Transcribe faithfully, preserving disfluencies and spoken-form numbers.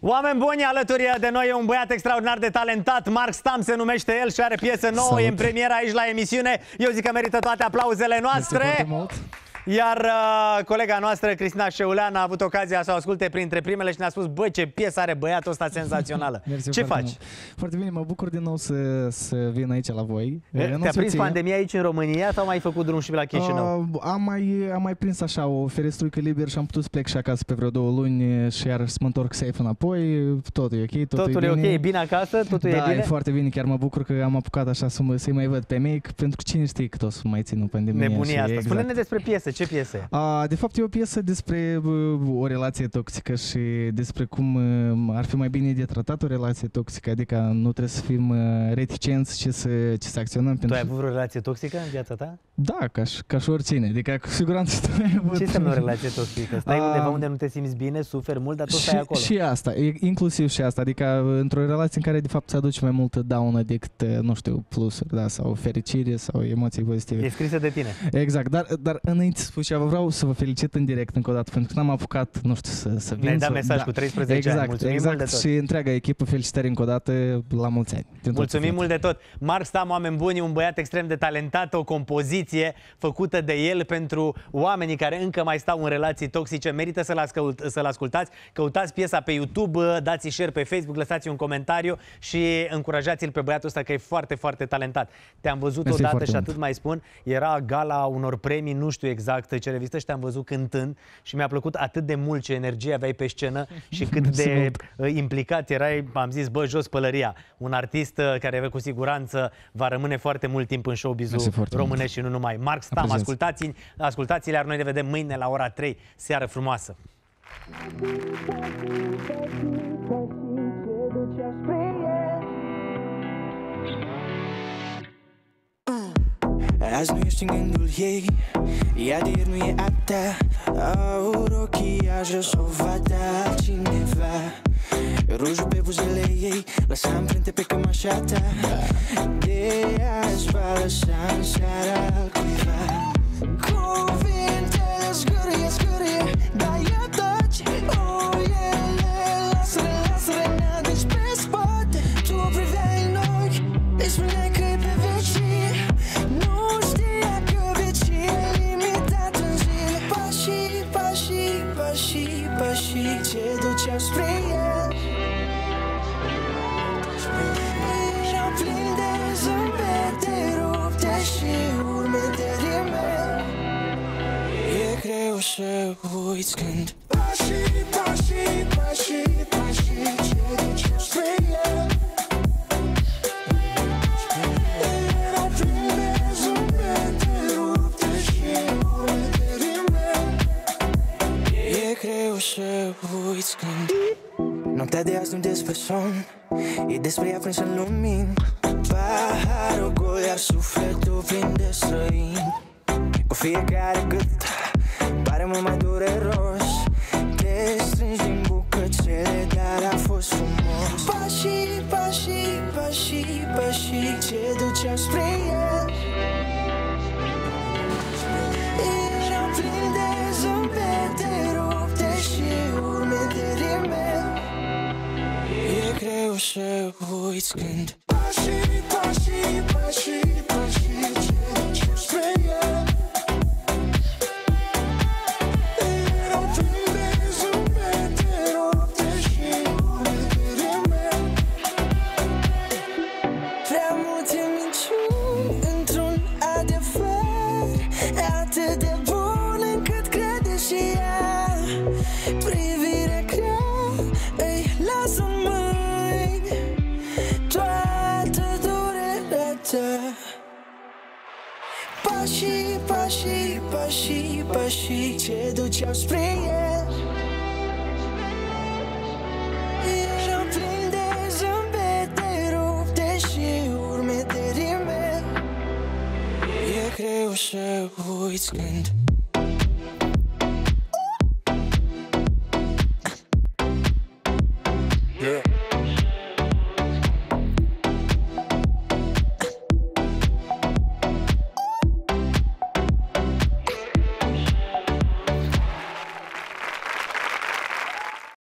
Oameni buni, alături de noi e un băiat extraordinar de talentat. Mark Stam se numește el și are piesă nouă. Salut. E în premieră aici la emisiune. Eu zic că merită toate aplauzele noastre. Iar uh, colega noastră, Cristina Șeulean, a avut ocazia să o asculte printre primele și ne-a spus: băi, ce piesă are băiatul ăsta senzațională. Ce faci? Mult. Foarte bine, mă bucur din nou să, să vin aici la voi. Te-a prins pandemia aici în România sau mai ai făcut drum și la Chișinău? Uh, am, mai, am mai prins așa o ferestruică liber și am putut să plec și acasă pe vreo două luni și iar să mă întorc safe înapoi. Totul e ok, totul, totul e bine. e ok, e bine acasă, totul da, e bine? e foarte bine, chiar mă bucur că am apucat așa să-i să mai văd pe mei, pentru că cine știe cât o să mai țin pandemia. Nebunia asta. Exact. Spune-ne despre piesă, ce piesă e? Uh, de fapt e o piesă despre uh, o relație toxică și despre cum uh, ar fi mai bine de tratat o relație toxică, adică nu trebuie să fim uh, reticenți și să, ce să acționăm. Tu pentru... ai avut vreo relație toxică în viața ta? Da, ca și, ca și oricine, adică cu siguranță tu ai avut. Ce înseamnă o relație toxică? Stai uh, undeva unde nu te simți bine, suferi mult, dar tot stai acolo. Și asta, inclusiv și asta, adică într-o relație în care de fapt ți aduce mai multă daună decât, nu știu, plusuri, da, sau fericire sau emoții pozitive. E scrisă de tine. Exact, dar, dar înainte să spun ceva, vreau să vă felicit în direct încă o dată, pentru că n-am apucat, nu știu, să, să vin. Ne-ai dat să... mesaj da. cu treisprezece exact, ani, mulțumim exact, mult de tot. Și întreaga echipă, felicitări încă o dată, la mulți ani. Mulțumim mult de tot. Mark Stam, oameni buni, un băiat extrem de talentat, o compoziție făcută de el pentru oamenii care încă mai stau în relații toxice. Merită să-l ascult, să-l ascultați. Căutați piesa pe YouTube, dați share pe Facebook, lăsați un comentariu și încurajați-l pe băiatul ăsta că e foarte, foarte talentat. Te-am văzut Mersi odată și mult. atât mai spun, era gala unor premii, nu știu exact ce revistă, și te-am văzut cântând și mi-a plăcut atât de mult ce energie aveai pe scenă și cât Mersi de mult. implicat erai. Am zis, bă, jos pălăria. Un artist care cu siguranță va rămâne foarte mult timp în showbiz-ul românesc și nu numai. Mark Stam, ascultați-l, ascultați-l, iar noi ne vedem mâine la ora trei. Seară frumoasă! Azi nu ești în gândul ei, ea de ieri nu e a ta. Aur ochii, așa s-o va da cineva. Rujul pe buzele ei, lăsa amprente pe cămașa ta. De azi va lăsa în seara altcuiva. Cuvintele zgârie, zgârie, dar ea taci. O, ele, lasă-le, lasă-le, n-adânci pe spate. Tu o priveai în ochi, îi spuneai că e pe vecie. Nu știa că vecie e limitat în zile. Pașii, pașii, pașii, pașii ce duceau spre el. Erau plini de zâmbete rupte și urme de rimel. E greu să uiți când pașii, pașii, pașii, pașii ce duceau spre el. Erau plini de zâmbete rupte și urme de rimel. E greu să uiți când noaptea de azi nu despre somn, e despre ea prins în lumini. Paharul gol, iar sufletul plin de străini. Cu fiecare gât pare mult mai dureros. Te strângi din bucățele, dar a fost frumos. Pașii, pașii, pașii, pașii ce duceau spre el. Erau plini de zâmbete rupte și urme de rimel. E greu să uiți când pașii, pașii, pașii, pașii ce duceau spre el. Erau plini de zâmbete rupte și urme de rimel. Prea multe minciuni într-un adevăr atât de bun încât crede și ea. Privirea grea îi lasă în mâini toată durerea ta. Pașii, pașii, pașii, pașii ce duceau spre el. Erau plini de zâmbete rupte și urme de rimel. E greu să uiți când yeah.